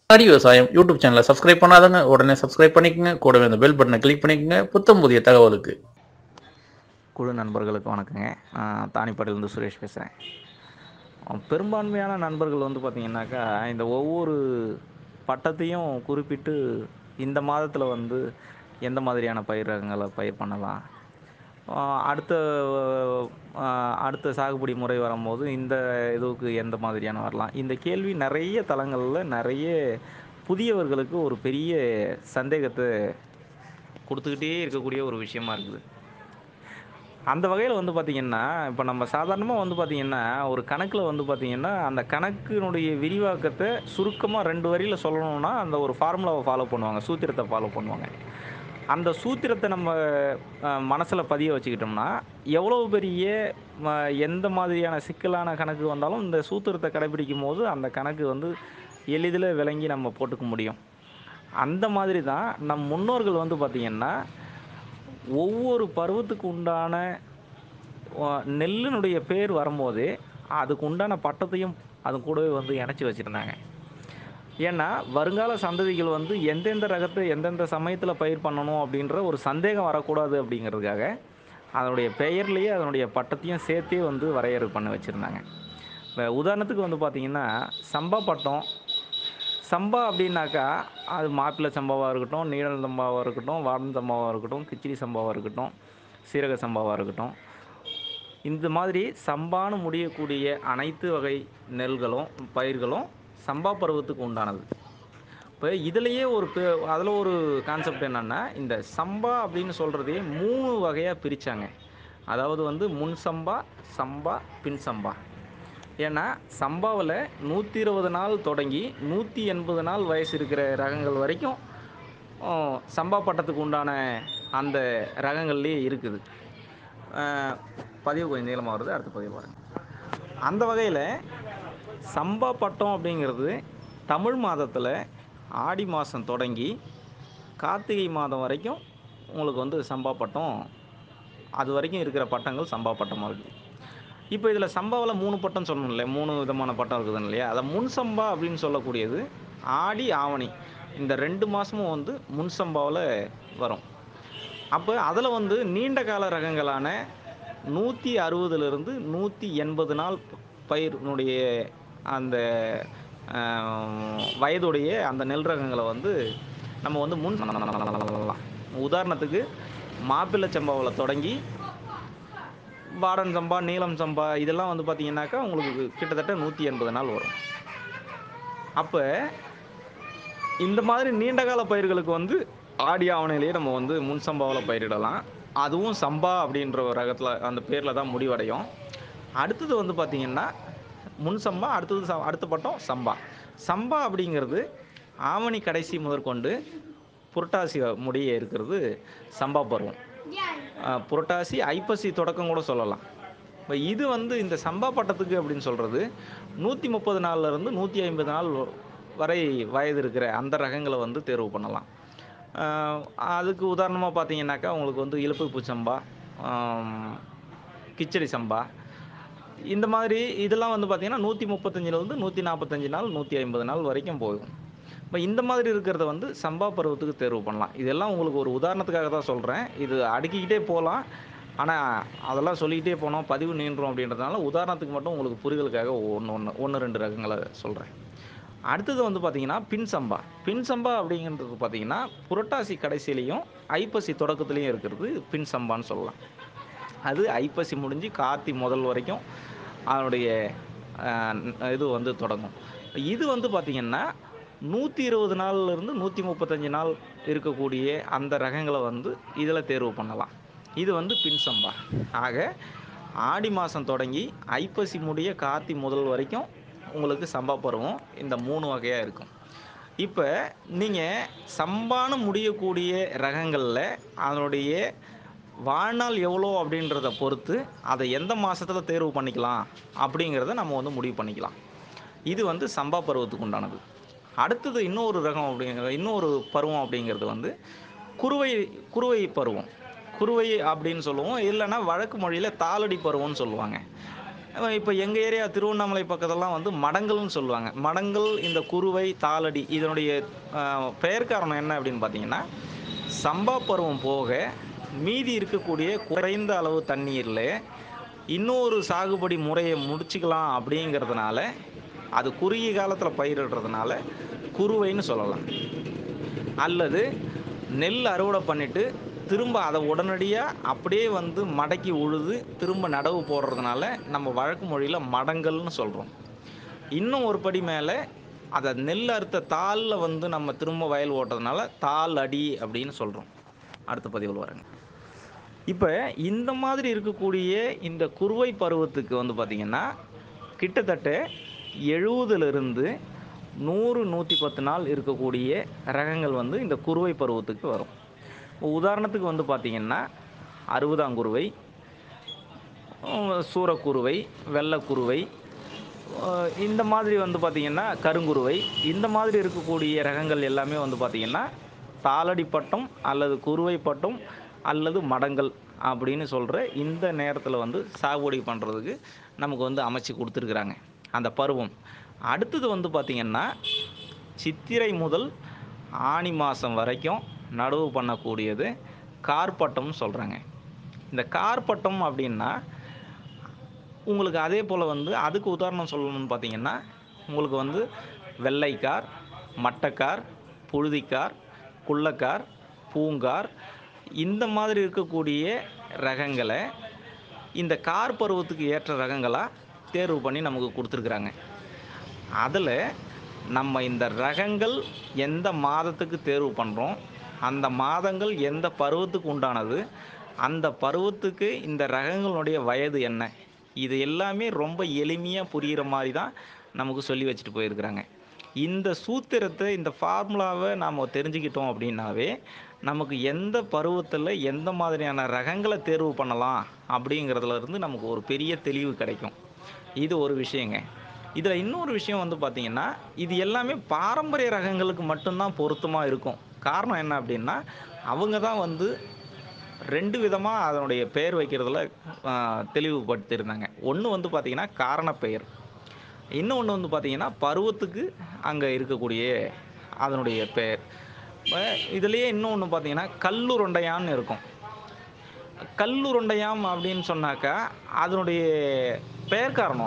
அடி விவசாயம் யூடியூப் சேனலை சப்ஸ்கிரைப் பண்ணாதங்க, உடனே சப்ஸ்கிரைப் பண்ணிக்கங்க. கூடவே அந்த பெல் பட்டனை கிளிக் பண்ணிக்கங்க புத்தம் புதிய தகவலுக்கு. குழு நண்பர்களுக்கு வணக்கங்க. நான் தானிப்பாடியிலேருந்து சுரேஷ் பேசுகிறேன். பெரும்பான்மையான நண்பர்கள் பார்த்திங்கனாக்கா இந்த ஒவ்வொரு பட்டத்தையும் குறிப்பிட்டு இந்த மாதத்தில் எந்த மாதிரியான பயிர் ரகங்களை பயிர் பண்ணலாம், அடுத்த அடுத்த சாகுபடி முறை வரும்போது இந்த இதுக்கு எந்த மாதிரியான வரலாம், இந்த கேள்வி நிறைய தளங்களில் நிறைய புதியவர்களுக்கு ஒரு பெரிய சந்தேகத்தை கொடுத்துக்கிட்டே இருக்கக்கூடிய ஒரு விஷயமா இருக்குது. அந்த வகையில் பார்த்திங்கன்னா, இப்போ நம்ம சாதாரணமாக பார்த்திங்கன்னா ஒரு கணக்கில் பார்த்திங்கன்னா அந்த கணக்கினுடைய விரிவாக்கத்தை சுருக்கமாக 2 வரியில் சொல்லணும்னா அந்த ஒரு ஃபார்முலாவை ஃபாலோ பண்ணுவாங்க, சூத்திரத்தை ஃபாலோ பண்ணுவாங்க. அந்த சூத்திரத்தை நம்ம மனசில் பதிய வச்சுக்கிட்டோம்னா எவ்வளோ பெரிய எந்த மாதிரியான சிக்கலான கணக்கு வந்தாலும் இந்த சூத்திரத்தை கடைபிடிக்கும் போது அந்த கணக்கு எளிதில் விளங்கி நம்ம போட்டுக்க முடியும். அந்த மாதிரி தான் நம் முன்னோர்கள் பார்த்திங்கன்னா ஒவ்வொரு பருவத்துக்கு உண்டான நெல்லினுடைய பேர் வரும்போதே அதுக்கு உண்டான பட்டத்தையும் அது கூடவே இணைச்சி வச்சுருந்தாங்க. ஏன்னா வருங்கால சந்ததிகள் எந்தெந்த ரகத்தை எந்தெந்த சமயத்தில் பயிர் பண்ணணும் அப்படின்ற ஒரு சந்தேகம் வரக்கூடாது அப்படிங்கிறதுக்காக அதனுடைய பெயர்லேயே அதனுடைய பட்டத்தையும் சேர்த்தே வரையறை பண்ணி வச்சுருந்தாங்க. இப்போ உதாரணத்துக்கு பார்த்திங்கன்னா சம்பா பட்டம், சம்பா அப்படின்னாக்கா அது மாப்பிள்ளை சம்பாவாக இருக்கட்டும், நீளல் சம்பாவாக இருக்கட்டும், வாடன் சம்பாவாக இருக்கட்டும், கிச்சிலி சம்பாவாக இருக்கட்டும், சீரக சம்பாவாக இருக்கட்டும், இந்த மாதிரி சம்பான்னு முடியக்கூடிய அனைத்து வகை நெல்களும் பயிர்களும் சம்பா பருவத்துக்கு உண்டானது. இப்போ இதுலேயே அதில் ஒரு கான்செப்ட் என்னென்னா, இந்த சம்பா அப்படின்னு சொல்கிறதே 3 வகையாக பிரித்தாங்க. அதாவது முன் சம்பா, சம்பா, பின் சம்பா. ஏன்னா சம்பாவில் 120 நாள் தொடங்கி 180 நாள் வயசு இருக்கிற ரகங்கள் வரைக்கும் சம்பா பட்டத்துக்கு உண்டான அந்த ரகங்கள்லேயே இருக்குது. பதிவு கொஞ்சம் நீளமாக வருது, அடுத்த பதிவு பாருங்கள். அந்த வகையில் சம்பா பட்டம் அப்படிங்கிறது தமிழ் மாதத்தில் ஆடி மாதம் தொடங்கி கார்த்திகை மாதம் வரைக்கும் உங்களுக்கு சம்பா பட்டம், அது வரைக்கும் இருக்கிற பட்டங்கள் சம்பா பட்டமாக இருக்குது. இப்போ இதில் சம்பாவில் 3 பட்டம் சொல்லணும் இல்லையா, 3 விதமான பட்டம் இருக்குதுன்னு இல்லையா. அதை முன் சம்பா அப்படின்னு சொல்லக்கூடியது ஆடி ஆவணி இந்த 2 மாதமும் முன் சம்பாவில் வரும். அப்போ அதில் நீண்ட கால ரகங்களான 160லிருந்து 180 நாள் பயிரினுடைய அந்த வயதுடைய அந்த நெல் ரகங்களை நம்ம முன் சொல்லலாம். உதாரணத்துக்கு மாப்பிள்ளை சம்பாவில் தொடங்கி வாடன் சம்பா, நீளம் சம்பா இதெல்லாம் பார்த்திங்கனாக்கா உங்களுக்கு கிட்டத்தட்ட 180 நாள் வரும். அப்போ இந்த மாதிரி நீண்டகால பயிர்களுக்கு ஆடி ஆவணையிலேயே நம்ம முன் சம்பாவில் பயிரிடலாம். அதுவும் சம்பா அப்படின்ற ஒரு ரகத்தில் அந்த பேரில் தான் முடிவடையும். அடுத்தது பார்த்திங்கன்னா முன் சம்பா, அடுத்த பட்டம் சம்பா. சம்பா அப்படிங்கிறது ஆவணி கடைசி முதற்கொண்டு புரட்டாசி முடிய இருக்கிறது சம்பா பருவம். புரட்டாசி ஐப்பசி தொடக்கம் கூட சொல்லலாம். இப்போ இது இந்த சம்பா பட்டத்துக்கு அப்படின்னு சொல்கிறது 130 நாள்லேருந்து 150 நாள் வரை வயது இருக்கிற அந்த ரகங்களை தேர்வு பண்ணலாம். அதுக்கு உதாரணமாக பார்த்தீங்கன்னாக்கா உங்களுக்கு இலுப்பைப்பூ சம்பா, கிச்சடி சம்பா, இந்த மாதிரி இதெல்லாம் பார்த்திங்கன்னா 135லேருந்து 145 நாள் 150 நாள் வரைக்கும் போகும். இப்போ இந்த மாதிரி இருக்கிறத சம்பா பருவத்துக்கு தேர்வு பண்ணலாம். இதெல்லாம் உங்களுக்கு ஒரு உதாரணத்துக்காக தான் சொல்கிறேன். இது அடுக்கிக்கிட்டே போகலாம், ஆனால் அதெல்லாம் சொல்லிக்கிட்டே போனோம் பதிவு நீண்டுரும் அப்படின்றதுனால உதாரணத்துக்கு மட்டும் உங்களுக்கு புரிதலுக்காக ஒன்று 2 ரகங்களை சொல்கிறேன். அடுத்தது பார்த்திங்கன்னா பின் சம்பா. பின் சம்பா அப்படிங்கிறது பார்த்திங்கன்னா புரட்டாசி கடைசியிலையும் ஐப்பசி தொடக்கத்துலேயும் இருக்கிறது பின் சம்பான்னு சொல்லலாம். அது ஐப்பசி முடிஞ்சு கார்த்தி முதல் வரைக்கும் அதனுடைய இது தொடங்கும். இது பார்த்திங்கன்னா 120 நாள்லேருந்து 135 நாள் இருக்கக்கூடிய அந்த ரகங்களை இதில் தேர்வு பண்ணலாம். இது பின் சம்பா. ஆக ஆடி மாதம் தொடங்கி ஐப்பசி முடிய கார்த்தி முதல் வரைக்கும் உங்களுக்கு சம்பா பருவம் இந்த 3 வகையாக இருக்கும். இப்போ நீங்கள் சம்பான்னு முடியக்கூடிய ரகங்களில் அதனுடைய வாழ்நாள் எவ்வளோ அப்படின்றத பொறுத்து அதை எந்த மாதத்தில் தேர்வு பண்ணிக்கலாம் அப்படிங்கிறத நம்ம முடிவு பண்ணிக்கலாம். இது சம்பா பருவத்துக்கு உண்டானது. அடுத்தது இன்னொரு ரகம் இன்னொரு பருவம் அப்படிங்கிறது குறுவை பருவம். குறுவை அப்படின்னு சொல்லுவோம், இல்லைன்னா வழக்கு மொழியில் தாளடி பருவம்னு சொல்லுவாங்க. இப்போ எங்கள் ஏரியா திருவண்ணாமலை பக்கத்தெல்லாம் வந்து மடங்கல்னு சொல்லுவாங்க. மடங்கல், இந்த குருவை, தாளடி இதனுடைய பெயர் காரணம் என்ன அப்படின்னு பார்த்தீங்கன்னா, சம்பா பருவம் போக மீதி இருக்கக்கூடிய குறைந்த அளவு தண்ணீரில் இன்னொரு சாகுபடி முறையை முடிச்சுக்கலாம் அப்படிங்கிறதுனால, அது குறுகிய காலத்தில் பயிரிடுறதுனால குருவைன்னு சொல்லலாம். அல்லது நெல் அறுவடை பண்ணிட்டு திரும்ப அதை உடனடியாக அப்படியே வந்து மடக்கி உழுது திரும்ப நடவு போடுறதுனால நம்ம வழக்கு மொழியில் மடங்கல்னு சொல்கிறோம். இன்னும் ஒரு படி மேலே அதை நெல் அறுத்த தாளில் வந்து நம்ம திரும்ப வயல் ஓட்டுறதுனால தாள் அடி அப்படின்னு சொல்கிறோம். அடுத்த பதிவில் வரேங்க. இப்போ இந்த மாதிரி இருக்கக்கூடிய இந்த குறுவை பருவத்துக்கு வந்து பார்த்திங்கன்னா கிட்டத்தட்ட 70லிருந்து 100, 110 நாள் இருக்கக்கூடிய ரகங்கள் வந்து இந்த குறுவை பருவத்துக்கு வரும். உதாரணத்துக்கு வந்து பார்த்திங்கன்னா 60ஆங்குருவை, சூரக்குருவை, வெள்ளைக்குருவை, இந்த மாதிரி வந்து பார்த்திங்கன்னா கருங்குருவை, இந்த மாதிரி இருக்கக்கூடிய ரகங்கள் எல்லாமே வந்து பார்த்திங்கன்னா தாளடி பட்டம் அல்லது குறுவை பட்டம் அல்லது மடங்கல் அப்படின்னு சொல்கிற இந்த நேரத்தில் வந்து சாகுபடி பண்ணுறதுக்கு நமக்கு வந்து அமைச்சு கொடுத்துருக்குறாங்க அந்த பருவம். அடுத்தது வந்து பார்த்திங்கன்னா சித்திரை முதல் ஆனி மாதம் வரைக்கும் நடவு பண்ணக்கூடியது கார்பட்டம்னு சொல்கிறாங்க. இந்த கார்பட்டம் அப்படின்னா உங்களுக்கு அதே போல் வந்து அதுக்கு உதாரணம் சொல்லணும்னு பார்த்திங்கன்னா உங்களுக்கு வந்து வெள்ளைக்கார், மட்டக்கார், புழுதிக்கார், குள்ளக்கார், பூங்கார் இந்த மாதிரி இருக்கக்கூடிய ரகங்களை இந்த கார் பருவத்துக்கு ஏற்ற ரகங்களாக தேர்வு பண்ணி நமக்கு கொடுத்துருக்குறாங்க. அதில் நம்ம இந்த ரகங்கள் எந்த மாதத்துக்கு தேர்வு பண்ணுறோம், அந்த மாதங்கள் எந்த பருவத்துக்கு உண்டானது, அந்த பருவத்துக்கு இந்த ரகங்களுடைய வயது என்ன, இது எல்லாமே ரொம்ப எளிமையாக புரிகிற மாதிரி தான் நமக்கு சொல்லி வச்சுட்டு போயிருக்கிறாங்க. இந்த சூத்திரத்தை, இந்த ஃபார்முலாவை நாம் தெரிஞ்சுக்கிட்டோம் அப்படின்னாவே நமக்கு எந்த பருவத்தில் எந்த மாதிரியான ரகங்களை தேர்வு பண்ணலாம் அப்படிங்கிறதுலேருந்து நமக்கு ஒரு பெரிய தெளிவு கிடைக்கும். இது ஒரு விஷயங்க. இதில் இன்னொரு விஷயம் வந்து பார்த்திங்கன்னா இது எல்லாமே பாரம்பரிய ரகங்களுக்கு மட்டும்தான் பொருத்தமாக இருக்கும். காரணம் என்ன அப்படின்னா அவங்க தான் வந்து 2 விதமாக அதனுடைய பெயர் வைக்கிறதுல தெளிவுபடுத்தியிருந்தாங்க. ஒன்று வந்து பார்த்திங்கன்னா காரணப்பெயர், இன்னொன்று வந்து பார்த்திங்கன்னா பருவத்துக்கு அங்கே இருக்கக்கூடிய அதனுடைய பெயர். இதுலேயே இன்னொன்று பார்த்திங்கன்னா கல்லுருண்டையான்னு இருக்கும். கல்லுருண்டையாம் அப்படின்னு சொன்னாக்கா அதனுடைய பெயர் காரணம்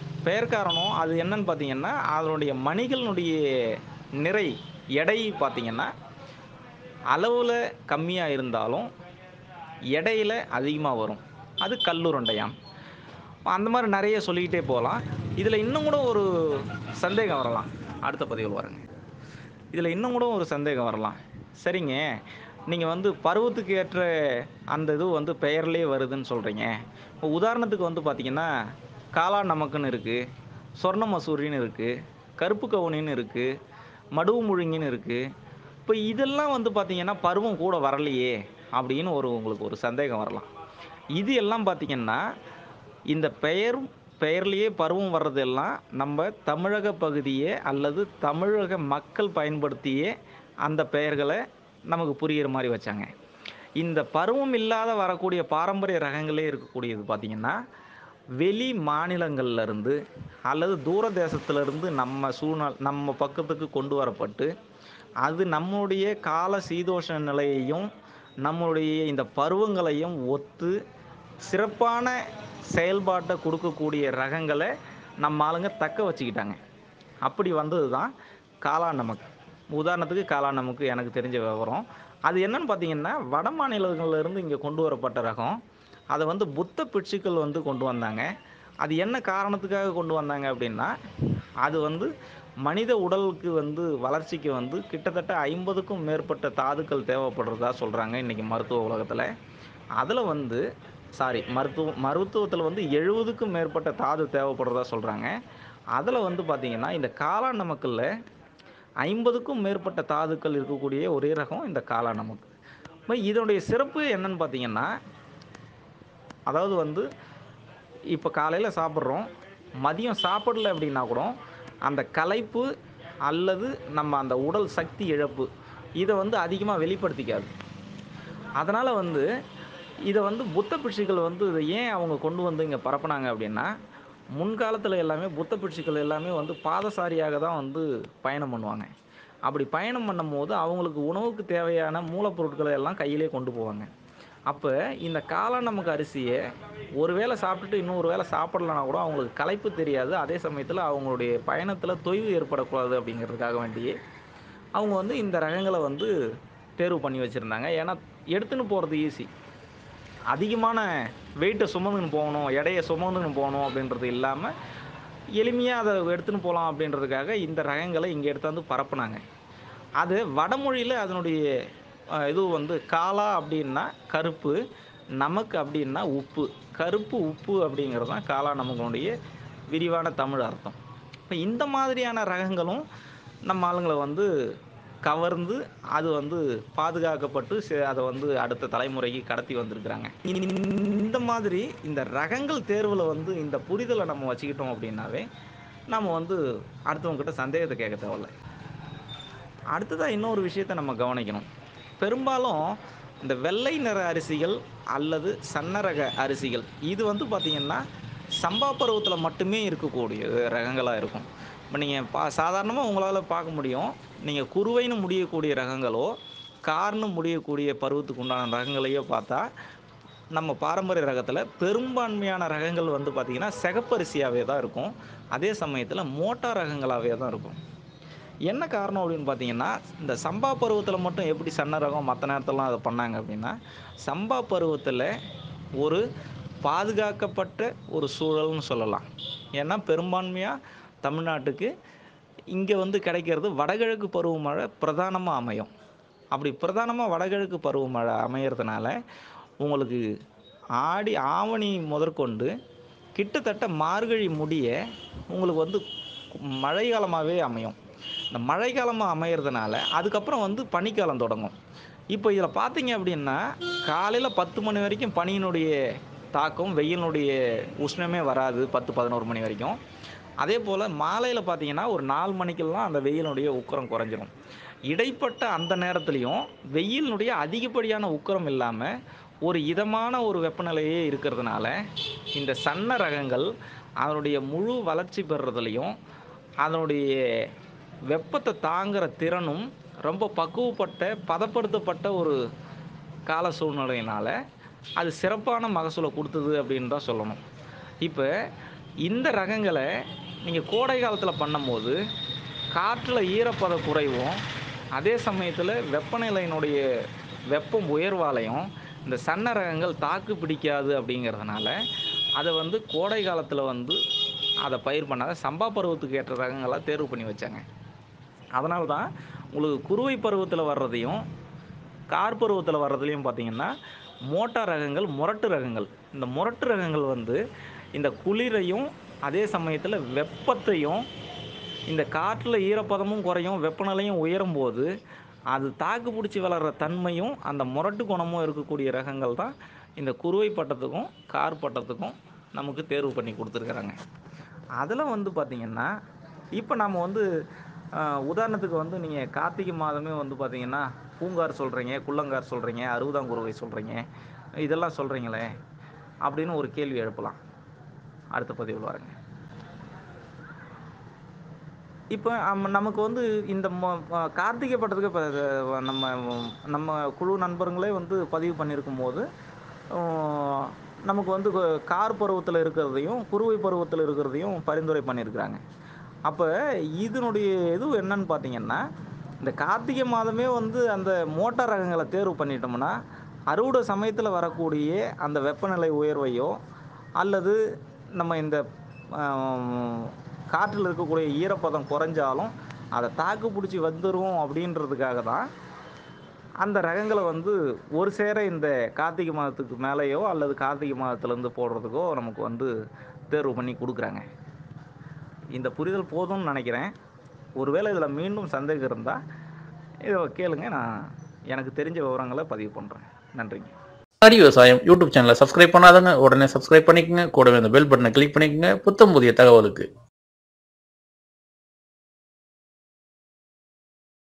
அது என்னன்னு பார்த்திங்கன்னா அதனுடைய மணிகளினுடைய நிறை எடை பார்த்திங்கன்னா அளவில் கம்மியாக இருந்தாலும் எடையில் அதிகமாக வரும். அது கல்லுருண்டையாம். அந்த மாதிரி நிறைய சொல்லிக்கிட்டே போகலாம். இதில் இன்னும் கூட ஒரு சந்தேகம் வரலாம். அடுத்த பதிவில் வரேங்க. இதில் இன்னும் கூட ஒரு சந்தேகம் வரலாம். சரிங்க, நீங்கள் வந்து பருவத்துக்கு ஏற்ற அந்த இது வந்து பெயர்லேயே வருதுன்னு சொல்கிறீங்க. இப்போ உதாரணத்துக்கு வந்து பார்த்திங்கன்னா காளா நமக்குன்னு இருக்குது, சொர்ண மசூரின்னு இருக்குது, கருப்பு கவுனின்னு இருக்குது, மடுவு முழுங்கின்னு இருக்குது. இப்போ இதெல்லாம் வந்து பார்த்திங்கன்னா பருவம் கூட வரலையே அப்படின்னு உங்களுக்கு ஒரு சந்தேகம் வரலாம். இது எல்லாம் பார்த்திங்கன்னா இந்த பெயர்லேயே பருவம் வர்றதெல்லாம் நம்ம தமிழக பகுதியே அல்லது தமிழக மக்கள் பயன்படுத்தியே அந்த பெயர்களை நமக்கு புரிகிற மாதிரி வச்சாங்க. இந்த பருவம் இல்லாத வரக்கூடிய பாரம்பரிய ரகங்களே இருக்கக்கூடியது பார்த்திங்கன்னா வெளி மாநிலங்கள்லேருந்து அல்லது தூர தேசத்துலேருந்து நம்ம பக்கத்துக்கு கொண்டு வரப்பட்டு அது நம்முடைய கால சீதோஷ நிலையையும் நம்முடைய இந்த பருவங்களையும் ஒத்து சிறப்பான செயல்பாட்டை கொடுக்கக்கூடிய ரகங்களை நம்ம ஆளுங்க தக்க வச்சுக்கிட்டாங்க. அப்படி வந்தது தான் காளான் நமக்கு. உதாரணத்துக்கு காளான் நமக்கு எனக்கு தெரிஞ்ச விவரம் அது என்னன்னு பார்த்தீங்கன்னா வட மாநிலங்கள்லேருந்து இங்கே கொண்டு வரப்பட்ட ரகம். அதை வந்து புத்த பிட்சுக்கள் வந்து கொண்டு வந்தாங்க. அது என்ன காரணத்துக்காக கொண்டு வந்தாங்க அப்படின்னா அது வந்து மனித உடலுக்கு வந்து வளர்ச்சிக்கு வந்து கிட்டத்தட்ட 50க்கும் மேற்பட்ட தாதுக்கள் தேவைப்படுறதா சொல்கிறாங்க இன்றைக்கி மருத்துவ உலகத்தில். அதில் வந்து மருத்துவத்தில் வந்து 70க்கும் மேற்பட்ட தாது தேவைப்படுறதா சொல்கிறாங்க. அதில் வந்து பார்த்திங்கன்னா இந்த காளான் நமக்குள்ள 50க்கும் மேற்பட்ட தாதுக்கள் இருக்கக்கூடிய ஒரே ரகம் இந்த காளான் நமக்கு. இதனுடைய சிறப்பு என்னன்னு பார்த்திங்கன்னா அதாவது வந்து இப்போ காலையில் சாப்பிட்றோம், மதியம் சாப்பிடல அப்படின்னா கூட அந்த களைப்பு அல்லது நம்ம அந்த உடல் சக்தி இழப்பு இதை வந்து அதிகமாக வெளிப்படுத்திக்காது. அதனால் வந்து இதை வந்து புத்த பிட்சுகள் வந்து இதை ஏன் அவங்க கொண்டு வந்து இங்கே பரப்புனாங்க அப்படின்னா முன்காலத்தில் எல்லாமே புத்த பிட்சுக்கள் எல்லாமே வந்து பாதசாரியாக தான் வந்து பயணம் பண்ணுவாங்க. அப்படி பயணம் பண்ணும்போது அவங்களுக்கு உணவுக்கு தேவையான மூலப்பொருட்களை எல்லாம் கையிலே கொண்டு போவாங்க. அப்போ இந்த காளான் நமக்கு அரிசியை ஒரு வேளை சாப்பிட்டுட்டு இன்னொரு வேளை சாப்பிடலனா கூட அவங்களுக்கு களைப்பு தெரியாது. அதே சமயத்தில் அவங்களுடைய பயணத்தில் தொய்வு ஏற்படக்கூடாது அப்படிங்கிறதுக்காக வேண்டியே அவங்க வந்து இந்த ரகங்களை வந்து தேர்வு பண்ணி வச்சுருந்தாங்க. ஏன்னா எடுத்துன்னு போகிறது ஈஸி. அதிகமான வெயிட்டை சுமந்துன்னு போகணும், எடையை சுமந்துன்னு போகணும் அப்படின்றது இல்லாமல் எளிமையாக அதை எடுத்துன்னு போகலாம் அப்படின்றதுக்காக இந்த ரகங்களை இங்கே எடுத்தாந்து பரப்புனாங்க. அது வடமொழியில் அதனுடைய இது வந்து காலா அப்படின்னா கருப்பு, நமக்கு அப்படின்னா உப்பு. கருப்பு உப்பு அப்படிங்கிறது தான் காலா நமக்குடைய விரிவான தமிழ் அர்த்தம். இப்போ இந்த மாதிரியான ரகங்களும் நம்ம ஆளுங்களை வந்து கவர்ந்து அது வந்து பாதுகாக்கப்பட்டு அதை வந்து அடுத்த தலைமுறைக்கு கடத்தி வந்திருக்கிறாங்க. இந்த மாதிரி இந்த ரகங்கள் தேர்வில் வந்து இந்த புரிதலை நம்ம வச்சுக்கிட்டோம் அப்படின்னாவே நம்ம வந்து அடுத்தவங்ககிட்ட சந்தேகத்தை கேட்க தேவையில்லை. அடுத்ததாக இன்னொரு விஷயத்தை நம்ம கவனிக்கணும். பெரும்பாலும் இந்த வெள்ளை நிற அரிசிகள் அல்லது சன்னரக அரிசிகள் இது வந்து பார்த்திங்கன்னா சம்பா பருவத்தில் மட்டுமே இருக்கக்கூடிய ரகங்களாக இருக்கும். இப்போ நீங்கள் சாதாரணமாக உங்களால் பார்க்க முடியும். நீங்கள் குருவைன்னு முடியக்கூடிய ரகங்களோ கார்னு முடியக்கூடிய பருவத்துக்கு உண்டான ரகங்களையோ பார்த்தா நம்ம பாரம்பரிய ரகத்தில் பெரும்பான்மையான ரகங்கள் வந்து பார்த்திங்கன்னா சிகப்பரிசியாகவே தான் இருக்கும். அதே சமயத்தில் மோட்டா ரகங்களாகவே தான் இருக்கும். என்ன காரணம் அப்படின்னு பார்த்தீங்கன்னா, இந்த சம்பா பருவத்தில் மட்டும் எப்படி சன்ன ரகம் மற்ற நேரத்திலலாம் அதை பண்ணாங்க அப்படின்னா, சம்பா பருவத்தில் ஒரு பாதுகாக்கப்பட்ட ஒரு சூழல்னு சொல்லலாம். ஏன்னா பெரும்பான்மையாக தமிழ்நாட்டுக்கு இங்கே வந்து கிடைக்கிறது வடகிழக்கு பருவமழை பிரதானமாக அமையும். அப்படி பிரதானமாக வடகிழக்கு பருவமழை அமையிறதுனால உங்களுக்கு ஆடி ஆவணி முதற்கொண்டு கிட்டத்தட்ட மார்கழி முடிய உங்களுக்கு வந்து மழை காலமாகவே அமையும். இந்த மழை காலமாக அமையிறதுனால அதுக்கப்புறம் வந்து பனிக்காலம் தொடங்கும். இப்போ இதில் பார்த்தீங்க அப்படின்னா காலையில் 10 மணி வரைக்கும் பனியினுடைய தாக்கம், வெயிலினுடைய உஷ்ணமே வராது 10-11 மணி வரைக்கும். அதே போல் மாலையில் பார்த்தீங்கன்னா ஒரு 4 மணிக்கெல்லாம் அந்த வெயிலினுடைய உக்கிரம் குறைஞ்சிரும். இடைப்பட்ட அந்த நேரத்துலையும் வெயிலினுடைய அதிகப்படியான உக்கிரம் இல்லாமல் ஒரு இதமான ஒரு வெப்பநிலையே இருக்கிறதுனால இந்த சன்ன ரகங்கள் அதனுடைய முழு வளர்ச்சி பெறுறதுலையும் அதனுடைய வெப்பத்தை தாங்குகிற திறனும் ரொம்ப பக்குவப்பட்ட பதப்படுத்தப்பட்ட ஒரு கால சூழ்நிலையினால் அது சிறப்பான மகசூலை கொடுத்தது அப்படின்னு தான் சொல்லணும். இப்போ இந்த ரகங்களை நீங்கள் கோடை காலத்தில் பண்ணும்போது காற்றில் ஈரப்பத குறைவும் அதே சமயத்தில் வெப்பநிலையினுடைய வெப்பம் உயர்வாலையும் இந்த சன்ன ரகங்கள் தாக்கு பிடிக்காது அப்படிங்கிறதுனால அதை வந்து கோடை காலத்தில் வந்து அதை பயிர் பண்ணாத சம்பா பருவத்துக்கு ஏற்ற ரகங்களாக தேர்வு பண்ணி வச்சாங்க. அதனால தான் உங்களுக்கு குருவை பருவத்தில் வர்றதையும் கார் பருவத்தில் வர்றதுலையும் பார்த்திங்கன்னா மோட்டா ரகங்கள், முரட்டு ரகங்கள். இந்த முரட்டு ரகங்கள் வந்து இந்த குளிரையும் அதே சமயத்தில் வெப்பத்தையும் இந்த காற்றில் ஈரப்பதமும் குறையும் வெப்பநிலையும் உயரும் போது அது தாக்கு பிடிச்சி வளர்கிற தன்மையும் அந்த முரட்டு குணமும் இருக்கக்கூடிய ரகங்கள் தான் இந்த குருவை பட்டத்துக்கும் கார் பட்டத்துக்கும் நமக்கு தேர்வு பண்ணி கொடுத்துருக்குறாங்க. அதில் வந்து பார்த்திங்கன்னா இப்போ நம்ம வந்து உதாரணத்துக்கு வந்து நீங்கள் கார்த்திகை மாதமே வந்து பார்த்திங்கன்னா பூங்கார் சொல்கிறீங்க, குள்ளங்கார் சொல்கிறீங்க, 60ஆம் குருவை சொல்கிறீங்க, இதெல்லாம் சொல்கிறீங்களே அப்படின்னு ஒரு கேள்வி எழுப்பலாம். அடுத்த பதிவில் வரேங்க. இப்போ நமக்கு வந்து இந்த கார்த்திகை பட்டத்துக்கு இப்போ நம்ம குழு நண்பர்களே வந்து பதிவு பண்ணியிருக்கும் போது நமக்கு வந்து கார் பருவத்தில் இருக்கிறதையும் குருவை பருவத்தில் இருக்கிறதையும் பரிந்துரை பண்ணியிருக்கிறாங்க. அப்போ இதனுடைய இது என்னன்னு பார்த்தீங்கன்னா இந்த கார்த்திகை மாதமே வந்து அந்த மோட்டார் ரகங்களை தேர்வு பண்ணிட்டோம்னா அறுவடை சமயத்தில் வரக்கூடிய அந்த வெப்பநிலை உயர்வையோ அல்லது நம்ம இந்த காற்றில் இருக்கக்கூடிய ஈரப்பதம் குறைஞ்சாலும் அதை தாக்கு பிடிச்சி வந்துடும் அப்படின்றதுக்காக தான் அந்த ரகங்களை வந்து ஒரு சேர இந்த கார்த்திகை மாதத்துக்கு மேலேயோ அல்லது கார்த்திகை மாதத்துலேருந்து போடுறதுக்கோ நமக்கு வந்து தேர்வு பண்ணி கொடுக்குறாங்க. இந்த புரிதல் போதும்னு நினைக்கிறேன். ஒருவேளை இதில் மீண்டும் சந்தேகம் இருந்தால் இதை கேளுங்க, நான் எனக்கு தெரிஞ்ச விவரங்களை பதிவு பண்ணுறேன். நன்றிங்க. அக்ரி விவசாயம் யூடியூப் சேனலை சப்ஸ்கிரைப் பண்ணாதவங்க உடனே சப்ஸ்கிரைப் பண்ணிக்கங்க. கூடவே அந்த பெல் பட்டனை கிளிக் பண்ணிக்கங்க புத்தம் புதிய தகவலுக்கு.